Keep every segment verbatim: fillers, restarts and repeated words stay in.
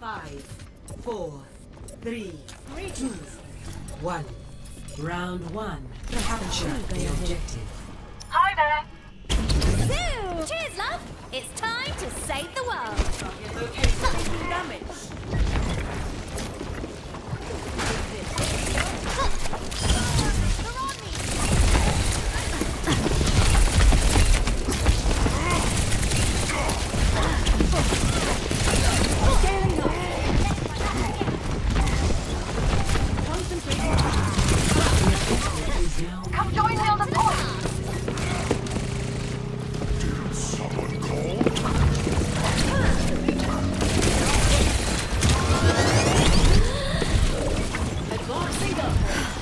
Five, four, three, two, one. Round one. Capture the objective. Hi there. Zoo! Cheers, love! It's time to save the world! Target located. Taking damage. They're on me! Scaling up! Concentrate. Come join me on the point. Did someone call? Advancing up.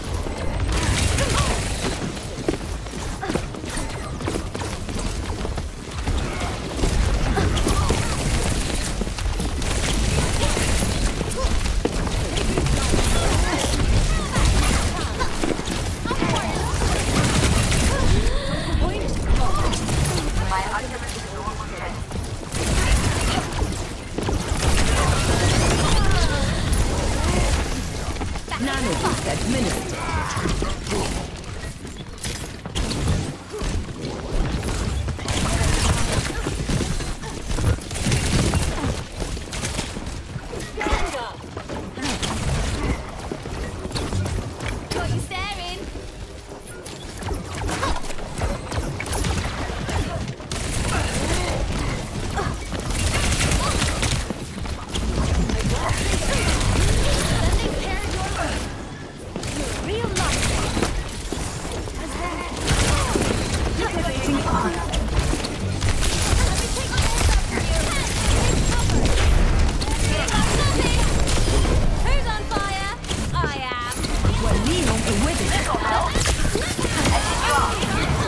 My ultimate is normal strength. Nano boost administered. Got you staring. Sending pair your way. Real life. Activating honor. Let me take my hands up for you. Take cover. Who's on fire? I am. This'll help. As you drop.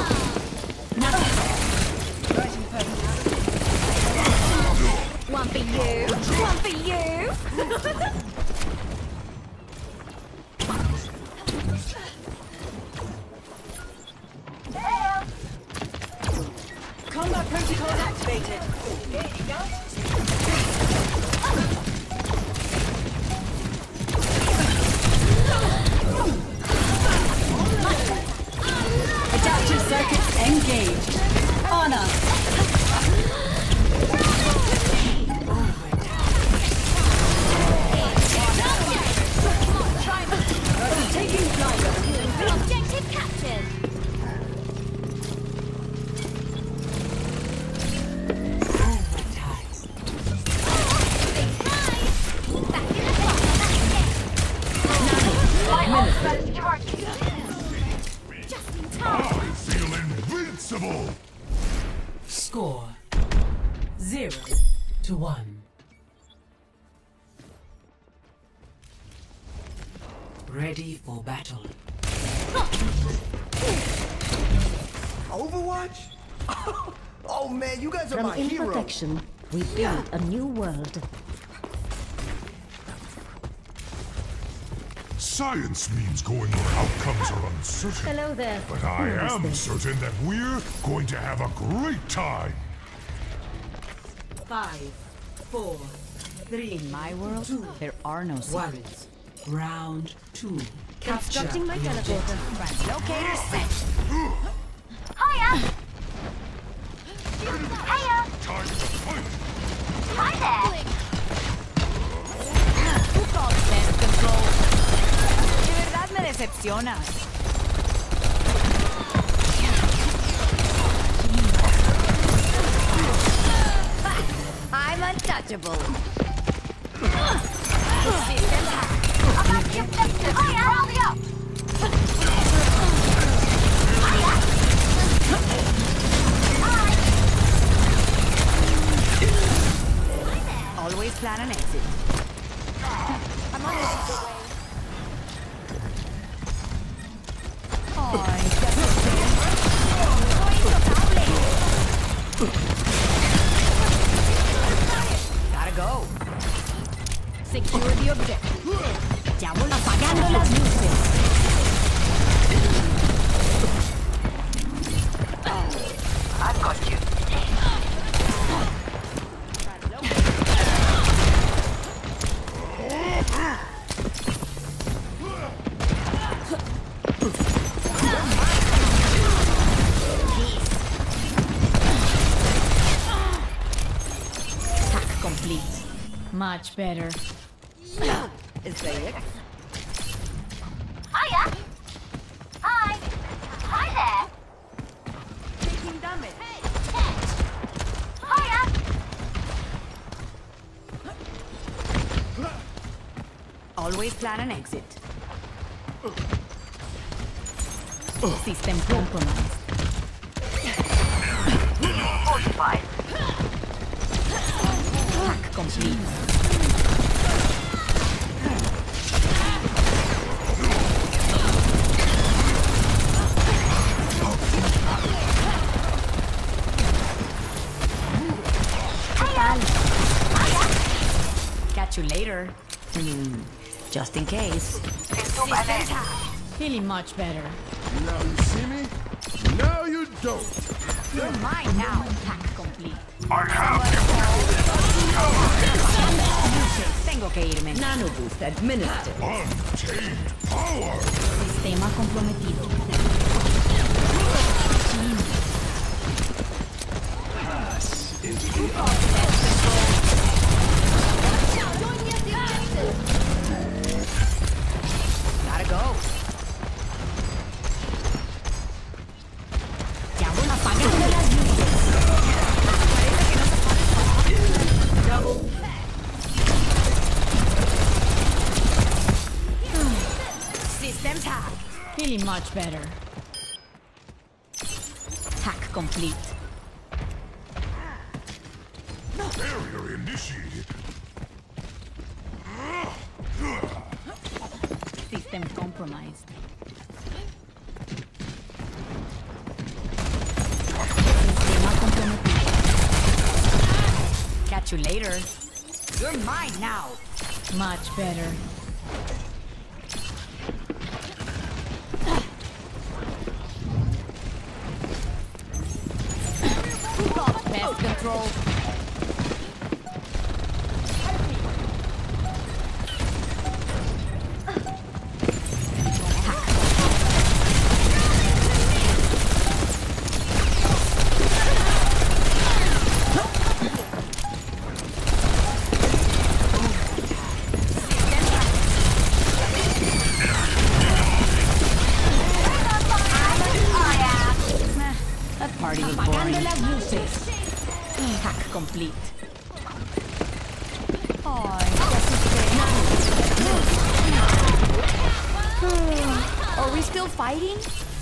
One for you. One for you. Combat protocols activated. There you go. Adaptive circuits engaged. Honor. Taking flight. Objective captured. Overtime. Big prize. Back in the box. My ultimate is charging. Just in time. I feel invincible! Score zero to one. Ready for battle. Overwatch? Oh man, you guys are From my hero. imperfection, we build a new world. Science means going where outcomes are uncertain. Hello there. But I Who is am this? certain that we're going to have a great time. Five, four, three, In my world, two, there are no one. secrets. Round two. Capture Constructing my the teleporter. objective. Locator set. Hiya. Hiya. Time to fight! Hi there. Who called pest control? De verdad me decepcionas. I'm untouchable. System hack. About the objective. Hiya. Rally up. Always plan an exit. I'm on the way. Ay, ya se Gotta go. Secure the objective. Ya voy apagando las luces. I've got you. Much better. Is that it? Hiya! Hi! Hi there! Taking damage. Hiya! Always plan an exit. System compromised. Fortified. Hack complete. Catch you later. Hmm. Just in case. System ahead. Feeling much better. Now you see me? Now you don't. You're mine now. Hack complete. Tengo que irme. Nano boost administered. Untamed power! Sistema comprometido. Gotta go. Ya voy apagando las luces. Systems hack. Feeling much better. Hack complete. Barrier initiated. System compromised. Sistema comprometido. Catch you later. You're mine now. Much better. Pest control. That party was Apagando boring. las luces. Hack complete. Are we still fighting?